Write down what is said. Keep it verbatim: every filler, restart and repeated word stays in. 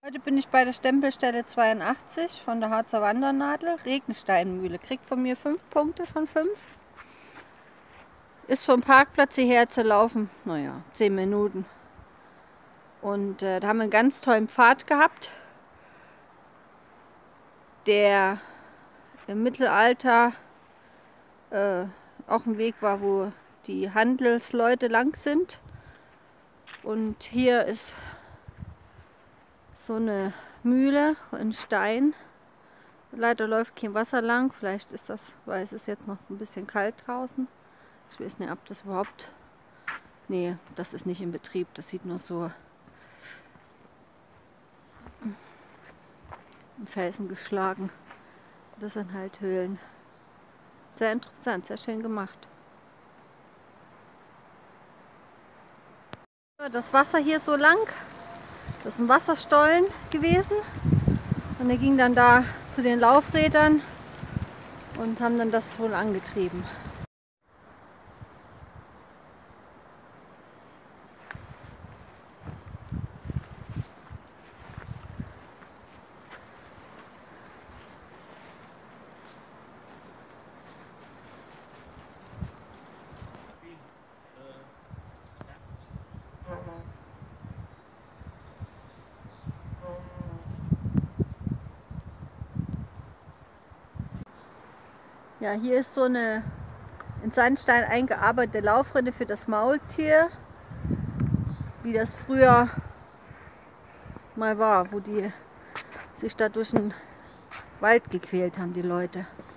Heute bin ich bei der Stempelstelle zweiundachtzig von der Harzer Wandernadel, Regensteinmühle. Kriegt von mir fünf Punkte von fünf. Ist vom Parkplatz hierher zu laufen, naja, zehn Minuten. Und äh, da haben wir einen ganz tollen Pfad gehabt, der im Mittelalter äh, auch ein Weg war, wo die Handelsleute lang sind. Und hier ist so eine Mühle in Stein. Leider läuft kein Wasser lang. Vielleicht ist das, weil es ist jetzt noch ein bisschen kalt draußen. Ich weiß nicht, ob das überhaupt... Nee, das ist nicht in Betrieb. Das sieht nur so im Felsen geschlagen. Das sind halt Höhlen. Sehr interessant, sehr schön gemacht. Das Wasser hier so lang, das ist ein Wasserstollen gewesen. Und der ging dann da zu den Laufrädern und haben dann das wohl angetrieben. Ja, hier ist so eine in Sandstein eingearbeitete Laufrinne für das Maultier, wie das früher mal war, wo die sich da durch den Wald gequält haben, die Leute.